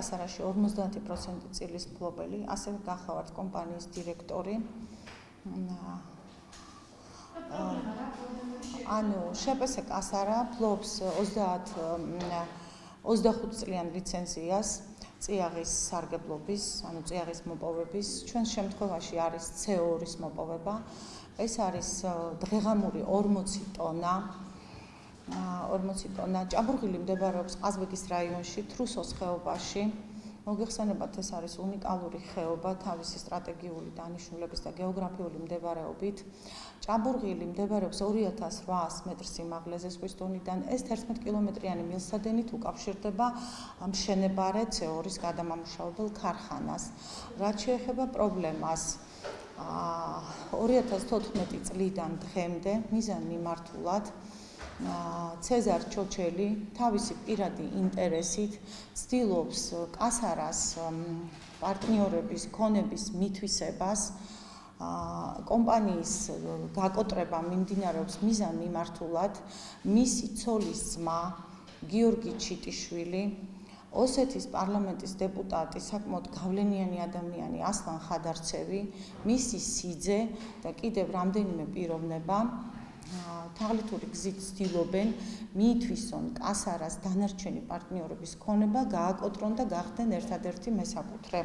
კასარაში 50% წილის მფლობელი, ასევე გახლავართ კომპანიის დირექტორი. ანუ შპს კასარა ფლობს 25 წლიან ლიცენზიას წიაღის სარგებლობის, ანუ წიაღის მოპოვების, ჩვენს შემთხვევაში არის CO2-ის მოპოვება. ეს არის დღეღამური 40 ტონა. 40 ტონა. ჭაბურღილი მდებარეობს ყაზბეგის რაიონში, თრუსოს ხეობაში. მოგეხსენებათ, ეს არის უნიკალური ხეობა თავისი სტრატეგიული დანიშნულების და გეოგრაფიული მდებარეობით. ჭაბურღილი მდებარეობს 2800 მეტრ სიმაღლეზე ზღვის დონიდან. ეს 11 კილომეტრიანი მილსადენით უკავშირდება მშენებარე CO2-ის გადამამუშავებელ ქარხანას. რაც შეეხება პრობლემას, 2014 წლიდან დღემდე მიზან მიმართულად ცეზარ ჩოჩელი თავისი პირადი ინტერესით ცდილობს კასარას პარტნიორების ქონების მითვისებას. კომპანიის გაკოტრება მიმდინარეობს მიზან მიმართულად. მისი ცოლის ძმა გიორგი ჩიტიშვილი, ოსეთის პარლამენტის დეპუტატი, საკმაოდ გავლენიანი ადამიანი ასლან ხადარცევი, მისი სიძე და კიდევ რამდენიმე პიროვნება თაღლითური გზით ცდილობენ მიითვისონ კასარას დანარჩენი პარტნიორების ქონება, გააკოტრონ და გახდნენ ერთადერთი მესაკუთრე.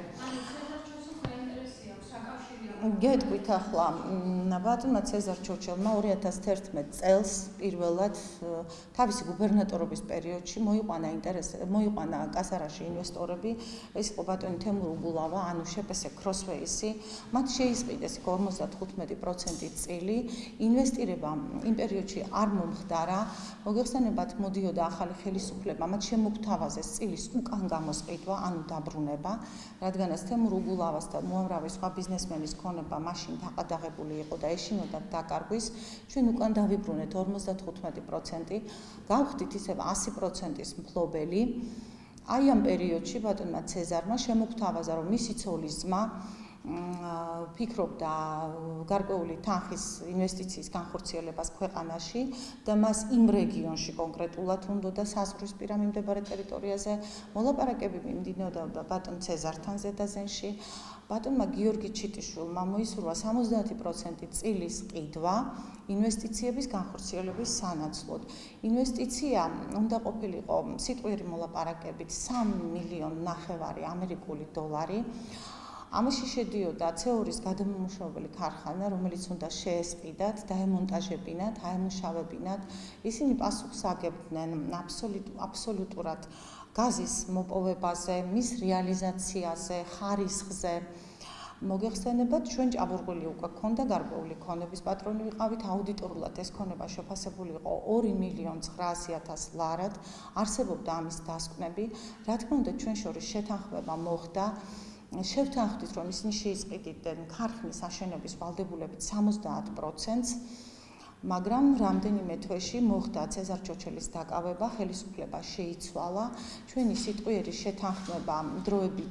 გეტყვით ახლა ბატონმა ცეზარ ჩოჩელმა 2011 წელს პირველად თავისი გუბერნატორობის პერიოდში მოიყვანა კასარაში ინვესტორები, ეს იყო ბატონი თემურ უგულავა, ანუ შპს ქროსვეისი. მათ შეიზღიდეს 55% წილი, ინვესტირება იმ პერიოდში არ მომხდარა. მოგეხსენებათ, მოდიოდა ახალი ხელისუფლება, მათ შემოგთავაზეს წილის უკან გამოსყიდვა, ანუ დაბრუნება, რადგანაც თემურ უგულავას და უამრავი სხვა ბიზნესმენის ქონება მაშინ დაყადაღებული იყო და ეშინოდა დაკარგვის. ჩვენ უკან დავიბრუნეთ 55%, გავხდით ისევ 100%-ის მფლობელი. აი ამ პერიოდში ბატონმა ცეზარმა შემოგთავაზა, რომ მისი ცოლის ძმა ფიქრობდა გარკვეული თანხის ინვესტიციის განხორციელებას ქვეყანაში და მას იმ რეგიონში კონკრეტულად უნდოდა საზღვრისპირა მიმდებარე ტერიტორიაზე მოლაპარაკებები მიმდინარეობდა ბატონ ცეზართან ზედაზენში. ბატონმა გიორგი ჩიტიშვილმა მოისურვა 70% წილის ყიდვა ინვესტიციების განხორციელების სანაცვლოდ. ინვესტიცია უნდა ყოფილიყო სიტყვიერი მოლაპარაკებით 3,5 მილიონი ამერიკული დოლარი. ამაში შედიოდა CO2-ის გადამამუშავებელი ქარხანა, რომელიც უნდა შეესყიდათ, დაემონტაჟებინათ, აემუშავებინათ. ისინი პასუხს აგებდნენ აბსოლუტურად გაზის მოპოვებაზე, მის რეალიზაციაზე, ხარისხზე. მოგეხსენებათ, ჩვენ ჭაბურღილი უკვე ქონდა გარკვეული ქონების პატრონი ვიყავით, აუდიტორულად ეს ქონება შეფასებული იყო 2,900,000 ლარად, არსებობდა ამის დასკვნები. რა თქმა უნდა, ჩვენ შორის შეთანხმება მოხდა. შევთანხმდით, რომ ისინი შეიზყიდნენ ქარხნის აშენების ვალდებულებით 70%-ს, მაგრამ რამდენიმე თვეში მოხდა ცეზარ ჩოჩელის დაკავება, ხელისუფლება შეიცვალა, ჩვენი სიტყვიერი შეთანხმება დროებით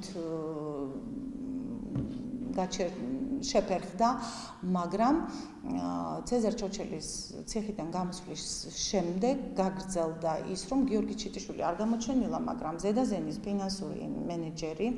შეფერხდა, მაგრამ ცეზარ ჩოჩელის ციხიდან გამოსვლის შემდეგ გაგრძელდა ის, რომ გიორგი ჩიტიშვილი არ გამოჩენილა, მაგრამ ზედაზენის ფინანსური მენეჯერი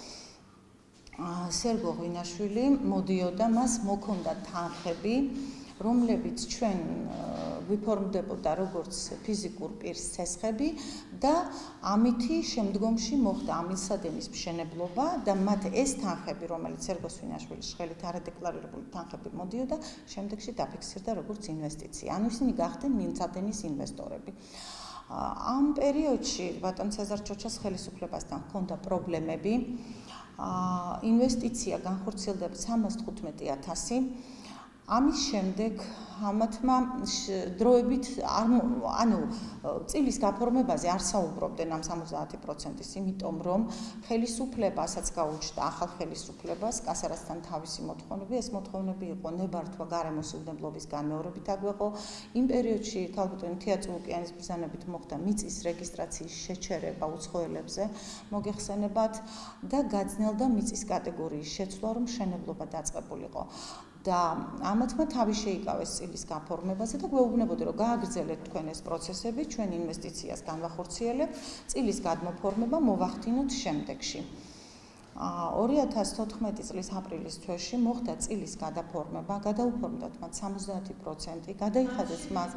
სერგო ღვინაშვილი მოდიოდა, მას მოქონდა თანხები, რომლებიც ჩვენ ვიფორმდებოდა როგორც ფიზიკურ პირს ცესხები და ამითი შემდგომში მოხდა ამილსადენის მშენებლობა და მათ ეს თანხები, რომელიც სერგო ღვინაშვილის ხელით არადეკლარირებული თანხები მოდიოდა, შემდეგში დაფიქსირდა როგორც ინვესტიცია. ანუ ისინი გახდნენ მილსადენის ინვესტორები. ამ პერიოდში ბატონ ცეზარ ჩოჩას ხელისუფლებასთან ჰქონდა პრობლემები. ინვესტიცია განხორციელდა 315,000. ამის შემდეგ ამათმა დროებით წილის გაფორმებაზე არ საუბრობდნენ ამ 70%-ის, იმიტომ რომ ხელისუფლებასაც გაუჩნდა ახალ ხელისუფლებას, კასარასთან თავისი მოთხოვნები, ეს მოთხოვნები იყო ნებართვა გარემოსაუბრებლობის განმეორებით აგვეყო. იმ პერიოდში ქალბატონი თია წულუკიანის ბრძანებით მოხდა მიწის რეგისტრაციის შეჩერება უცხოელებზე, მოგეხსენებათ და გაძნელდა მიწის კატეგორიის შეცვლა, რომ მშენებლობა დაწყებულიყო. და ამათმა თავი შეიკავეს წილის გაფორმებაზე და გვეუბნებოდი, რომ გააგრძელეთ თქვენ ეს პროცესები, ჩვენ ინვესტიციას განვახორციელებთ, წილის გადმოფორმება მოვახდინოთ შემდეგში. 2014 წლის აპრილის თვეში მოხდა წილის გადაფორმება, გადაუფორმდათ მათ 70%, გადაიხადეს მას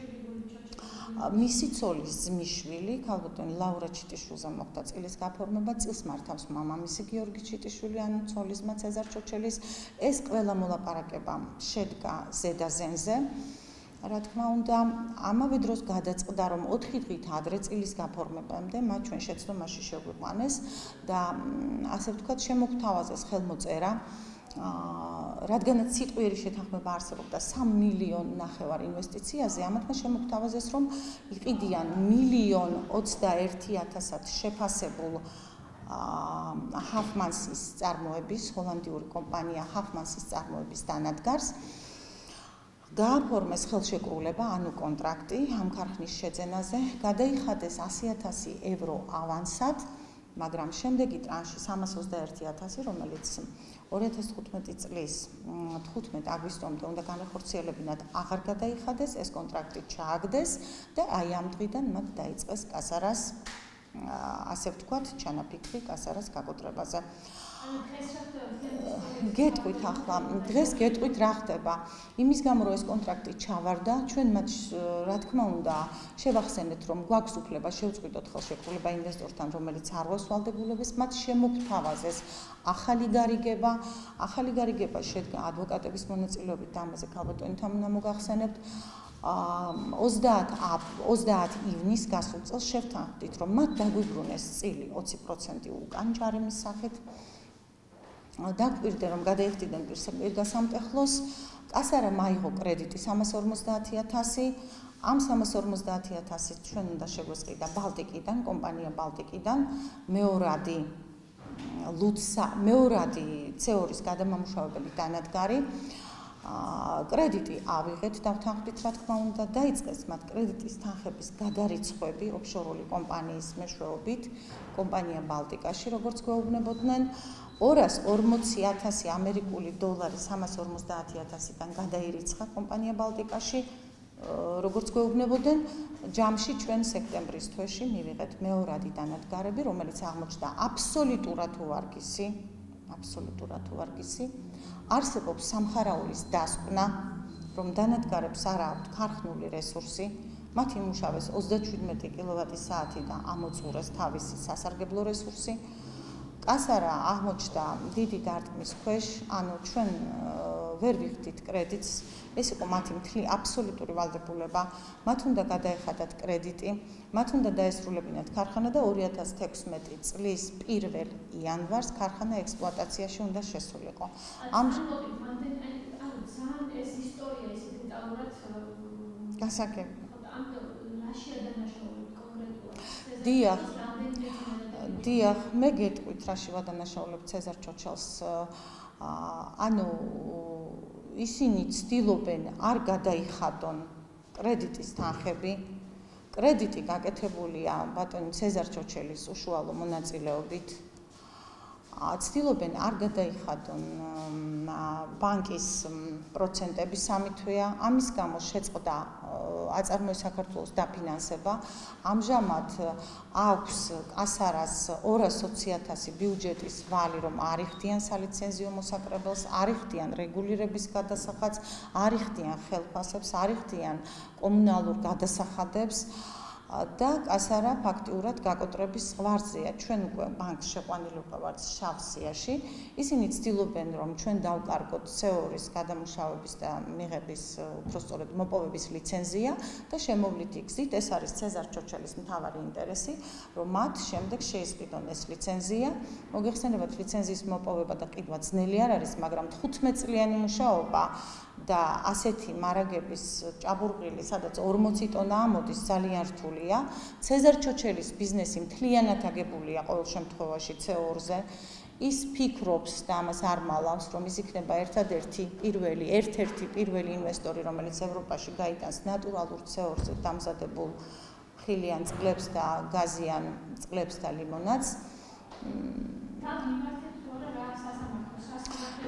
მისი ცოლის ძმისშვილი, ქალბატონი ლაურა ჩიტიშვილზე მოხდა წილის გაფორმება, წილს მართავს მამამისი გიორგი ჩიტიშვილი, ანუ ცოლისმა ცეზარ ჩოჩელის. ეს ყველა მოლაპარაკება შედგა ზედაზენზე. რა თქმა უნდა, ამავე დროს გადაწყდა, რომ 4 დღით ადრე წილის გაფორმებამდე მათ ჩვენ შეცდომაში შეგვიყვანეს და ასე ვთქვათ, შემოგთავაზეს ხელმოწერა. რადგანაც სიტყვიერი შეთანხმება არსებობდა 3,5 მილიონი ინვესტიციაზე, ამათმა შემოგთავაზეს, რომ იყიდიან 1,21,000-ად შეფასებულ ჰაფმანსის წარმოების, ჰოლანდიური კომპანია ჰაფმანსის წარმოების დანადგარს. გააფორმეს ხელშეკრულება, ანუ კონტრაქტი ამ ქარხნის შეძენაზე, გადაიხადეს 100,000 евро ავანსად, მაგრამ შემდეგი ტრანში 321,000, რომელიც 2015 წლის 15 აგვისტომდე უნდა განახორციელებინათ, აღარ გადაიხადეს, ეს კონტრაქტი ჩააგდეს და აი ამ დღიდან მათ დაიწყეს კასარას, ასე ვთქვათ, ჩანაფიქრი კასარას გაკოტრებაზე. გეტყვით ახლა, დღეს გეტყვით რა ხდება. იმის გამო, რომ ეს კონტრაქტი ჩავარდა, ჩვენ მათ რა თქმა უნდა შევახსენეთ, რომ გვაქვს უფლება შევწყვიტოთ ხელშეკრულება ინვესტორთან, რომელიც არ გვაქვს ვალდებულების, მათ შემოგთავაზეს ახალი გარიგება. ახალი გარიგება შედგა ადვოკატების მონაწილეობით, ამაზე ქალბატონი თამუნა მოგახსენებთ. 30 ივნის გასულ წელს შევთანხმდით, რომ მათ დაგვიბრუნეს წილი 20% უკან ჯარიმის სახით. დაგვირდა, რომ გადაიხდიდნენ პირგასამტეხლოს, კასარა მაიღო კრედიტი 350,000, ამ 350,000 ჩვენ უნდა შეგვესყიდა ბალტიკიდან, კომპანია ბალტიკიდან, მეორადი CO2-ის გადამამუშავებელი დანადგარი. კრედიტი ავიღეთ, დავთანხმდით, რა თქმა უნდა, დაიწყეს მათ კრედიტის თანხების გადარიცხვები ოფშორული კომპანიის მეშვეობით, კომპანია ბალტიკაში, როგორც გვეუბნებოდნენ, 240,000 ამერიკული დოლარი 350,000-დან გადაირიცხა კომპანია ბალტიკაში, როგორც გვეუბნებოდნენ, ჯამში ჩვენ სექტემბრის თვეში მივიღეთ მეორადი დანადგარები, რომელიც აღმოჩნდა აბსოლუტურად უვარგისი. არსებობს სამხარაულის დასკვნა, რომ დანადგარებს არ აქვთ ქარხნული რესურსი, მათ იმუშავეს 37 კილოვატი-საათი და ამოწურეს თავისი სასარგებლო რესურსი. კასარა აღმოჩნდა დიდი დარტყმის ქვეშ, ანუ ჩვენ ვერ ვიხდით კრედიტს, ეს იყო მათი აბსოლუტური ვალდებულება, მათ უნდა გადაეხადათ კრედიტი, მათ უნდა დაესრულებინათ ქარხანა და 2016 წლის 1 იანვარს ქარხანა ექსპლუატაციაში უნდა შესულიყო. ეს ისტორია ისე დეტალურად გასაგები. დიახ. დიახ, მე გეტყვით რაში ვადანაშაულებთ ცეზარ ჩოჩელს. ანუ ისინი ცდილობენ არ გადაიხადონ კრედიტის თანხები. კრედიტი გაკეთებულია ბატონი ცეზარ ჩოჩელის უშუალო მონაწილეობით. ცდილობენ არ გადაიხადონ ბანკის პროცენტები 3 თვეა. ამის გამო შეწყდა აწარმოეს საქართველოს დაფინანსება. ამჟამად აქვს კასარას 220,000 ბიუჯეტის ვალი, რომ არიხდიან სალიცენზიო მოსაკრებელს, არიხდიან რეგულირების გადასახადს, არიხდიან ხელფასებს, არიხდიან კომუნალურ გადასახადებს. და კასარა ფაქტიურად გაკოტრების ზღვარზეა. ჩვენ უკვე ბანკს შეყვანილი ვართ შავ სიაში. ისინი ცდილობენ, რომ ჩვენ დავკარგოთ CO2-ის გადამუშავების და მიღების, უпростоრად მოპოვების ლიცენზია და შემოვლით გზით, ეს არის ცეზარ ჩოჩელის მთავარი ინტერესი, რომ მათ შემდეგ შეისყიდონ ეს ლიცენზია. მოგეხსენებათ, ლიცენზიის მოპოვება და ყიდვა ძნელი არ არის, მაგრამ 15 წლიანი მუშაობა და ასეთი მარაგების ჭაბურღილი, სადაც 40 ტონა ამოდის, ძალიან რთულია. ცეზარ ჩოჩელის ბიზნესი მთლიანად აგებულია ყოველ შემთხვევაში CO2-ზე. ის ფიქრობს და ამას არ მალავს, რომ ის იქნება ერთ-ერთი პირველი ინვესტორი, რომელიც ევროპაში გაიტანს ნატურალურ CO2-ზე დამზადებულ ხილიან წყლებს და გაზიან წყლებს და ლიმონადს.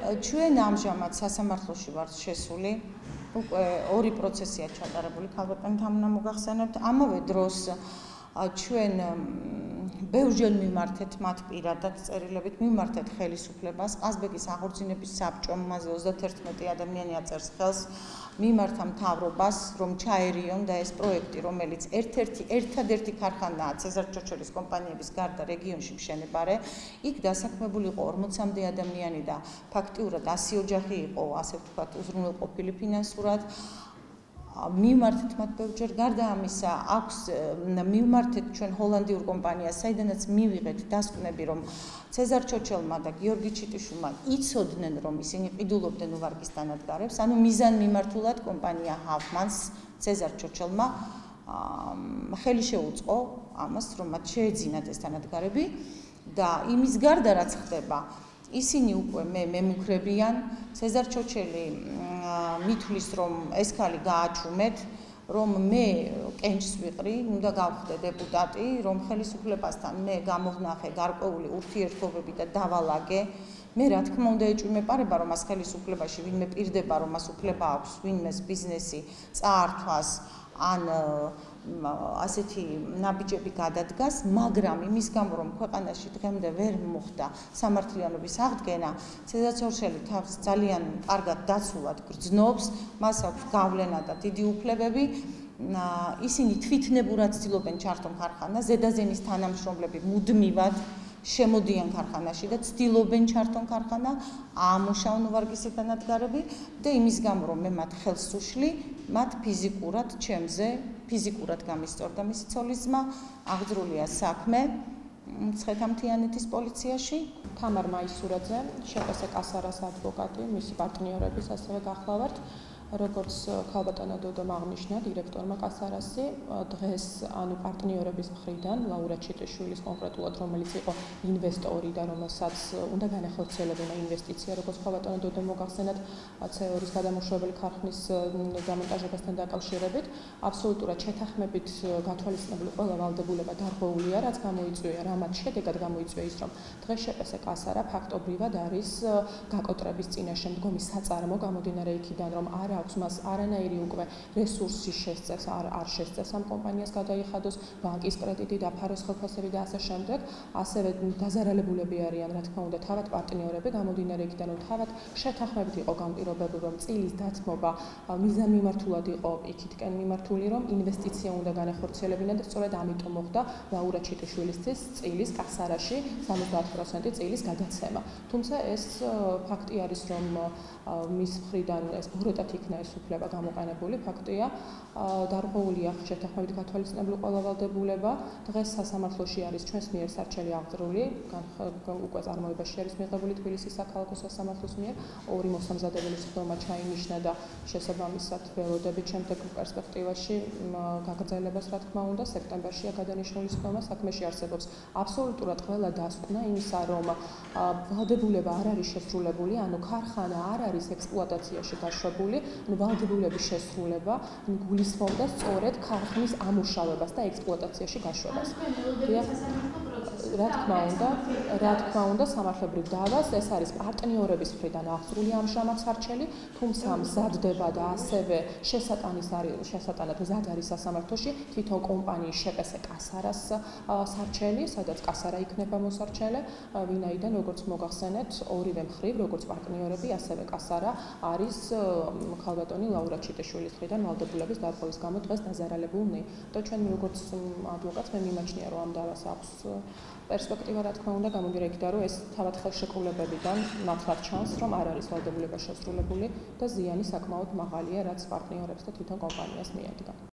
ჩვენ ამჟამად სასამართლოში ვართ შესული. უკვე ორი პროცესია ჩატარებული ქალბატონთან უნდა მოგახსენებთ. ამავე დროს ჩვენ ბევრჯერ მიმართეთ მათ პირადად წერილებით მიმართეთ ხელისუფლებას ყაზბეგის აღორძინების საბჭომ მასზე 31 ადამიანი აწერს ხელს მიმართა მთავრობას რომ ჩაერიონ და ეს პროექტი რომელიც ერთადერთი ქარხანაა ცეზარ ჩოჩოლის კომპანიების გარდა რეგიონში მშენებარე იქ დასაქმებული იყო 40-მდე ადამიანი და ფაქტიურად 100 ოჯახი იყო ასე ვთქვათ უზრუნველყოფილი ფინანსურად მიმართეთ მათ ბევრჯერ გარდა ამისა აქვს მიმართეთ ჩვენ ჰოლანდიურ კომპანიას საიდანაც მივიღეთ დასკვნები რომ ცეზარ ჩოჩელმა და გიორგი ჩიტიშვილმა იცოდნენ რომ ისინი ყიდულობდნენ ვარგის დანადგარებს ანუ მიზან მიმართულად კომპანია ჰავმანს ცეზარ ჩოჩელმა ხელი შეუწყო ამას რომ მათ შეეძინათ ეს დანადგარები და იმის გარდა რაც ხდება ისინი უკვე მემუქრებიან ცეზარ ჩოჩელი მithulis რომ ეს ქალი გააჩუმეთ რომ მე კენჭს ვიყრი უნდა გავხდე დეპუტატი რომ ხელისუფლებასთან მე გამოვნახე გარკვეული ურთიერთობები და დავალაგე მე რა თქმა უნდა ეჭვმეპარება რომ მას ხელისუფლებაში ვინმე პირდება რომ მას უფლება აქვს ვინმეს ბიზნესი წაართვას ან ასეთი ნაბიჯები გადადგას, მაგრამ იმის გამო რომ ქვეყანაში დღემდე ვერ მოხდა სამართლიანობის აღდგენა, ცეზარ ჩოჩელი თავს ძალიან კარგად დაცულად გრძნობს, მას აქვს გავლენა და დიდი უფლებები. ისინი თვითნებურად ცდილობენ ჩართონ ქარხანას, ზედაზენის თანამშრომლები მუდმივად შემოდიან ქარხანაში და ცდილობენ ჩართონ ქარხანა, ამუშავონ ვარგისი დანადგარები და იმის გამო რომ მე მათ ხელს უშლი, მათ ფიზიკურად ჩემზე ფიზიკურად გამისწორდა მისი ცოლის ძმა, აღძრულია საქმე მცხეთა-მთიანეთის პოლიციაში. თამარ მაისურაძე, შეყესე კასარას ადვოკატი, მისი პარტნიორების ასევე გახლავართ. როგორც ქალბატონო დოდომ აღნიშნა დირექტორმა კასარასი, დღეს ანუ პარტნიორების მხრიდან ლაურა ჩიტიშვილის კონკრეტულად რომელიც იყო ინვესტორი და რომელსაც უნდა განახორციელებინა ინვესტიცია, როგორც ქალბატონო დოდომ მოგახსენათ CO2-ის გადამუშავებელი ქარხნის დამონტაჟებასთან დაკავშირებით, აბსოლუტურად შეთანხმებით გათვალისწინებული ყველა ვალდებულება დარღვეულია, რაც გამოიწვია, რამაც შედეგად გამოიწვია ის, რომ დღეს შეყესე კასარა ფაქტობრივად არის გაკოტრების წინაშე მდგომი საწარმო გამომდინარე იქიდან, რომ არ აქვს მას არანაირი უკვე რესურსი შესწევს, არ შესწევს ამ კომპანიას გადაიხადოს, ბანკის კრედიტი დაფაროს ხელფასები და ასე შემდეგ. ასევე დაზარალებულები არიან, რა თქმა უნდა, თავად პარტნიორები, გამომდინარე იქიდან, რომ თავად შეთანხმებით იყო განპირობებული, რომ წილის დათმობა მიზანმიმართულად იყო იქითკენ მიმართული, რომ ინვესტიცია უნდა განახორციელებინა და სწორედ ამიტომ მოხდა ლაურა ჩიტიშვილისთვის წილის კასარაში 70% წილის გადაცემა. თუმცა ეს ფაქტი არის, რომ მის მხრიდან ეს ბოროტად იქნა ეს უფლება გამოყენებული, ფაქტია, დარღვეულია შეთანხმებით გათვალისწინებული ყველა ვალდებულება. დღეს სასამართლოში არის ჩვენს მიერ სარჩელი აღძრული, უკვე წარმოებაში არის მიღებული თბილისის საქალაქო სასამართლოს მიერ, ორი მოსამზადებელი სხდომა ჩაინიშნა და შესაბამისად ველოდებით შემდეგ პერსპექტივაში გაგრძელებას, რა თქმა უნდა, სექტემბერშია გადანიშნული სხდომა, საქმეში არსებობს აბსოლუტურად ყველა დასკვნა იმისა, რომ ვალდებულება არ არის შესრულებული, ანუ ქარხანა არ არის ექსპლუატაციაში დაშვებული, ვალდებულების შესრულება გულისხმობდა სწორედ ქარხნის ამუშავებას და ექსპლუატაციაში გაშვებას. რა თქმა უნდა, სამართლებრივ დავას ეს არის პარტნიორების მხრიდან აღძრული ამჟამად სარჩელი, თუმცა მზადდება და ასევე შესატანად მზად არის სასამართლოში თვითონ კომპანიის შეყესე კასარას სარჩელი, სადაც კასარა იქნება მოსარჩელე, ვინაიდან როგორც მოგახსენეთ, ორივე მხრივ, როგორც პარტნიორები, ასევე კასარა არის ქალბატონი ლაურა ჩიტიშვილის მხრიდან ვალდებულების დარღვევის გამო დღეს დაზარალებულნი. და ჩვენ როგორც ადვოკატს მე მიმაჩნია, რომ ამ დავას აქვს პერსპექტივა, რა თქმა უნდა, გამომდინარე იქიდან, რომ ეს თავად ხელშეკრულებებიდან ნათლად ჩანს, რომ არ არის ვალდებულება შესრულებული და ზიანი საკმაოდ მაღალია, რაც პარტნიორებს და თვითონ კომპანიას მიადგა.